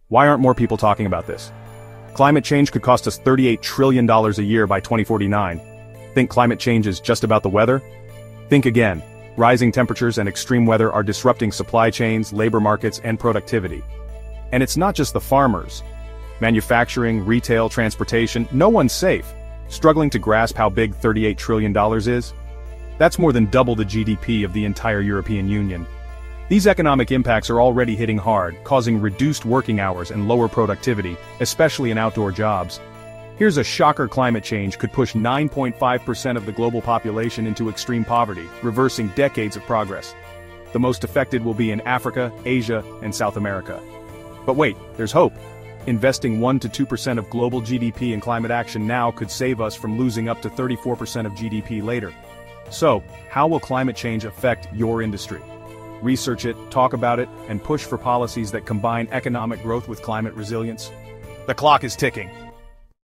Why aren't more people talking about this? Climate change could cost us $38 trillion a year by 2049. Think climate change is just about the weather? Think again. Rising temperatures and extreme weather are disrupting supply chains, labor markets, and productivity. And it's not just the farmers. Manufacturing, retail, transportation, no one's safe. Struggling to grasp how big $38 trillion is? That's more than double the GDP of the entire European Union. These economic impacts are already hitting hard, causing reduced working hours and lower productivity, especially in outdoor jobs. Here's a shocker: climate change could push 9.5% of the global population into extreme poverty, reversing decades of progress. The most affected will be in Africa, Asia, and South America. But wait, there's hope. Investing 1 to 2% of global GDP in climate action now could save us from losing up to 34% of GDP later. So, how will climate change affect your industry? Research it, talk about it, and push for policies that combine economic growth with climate resilience. The clock is ticking.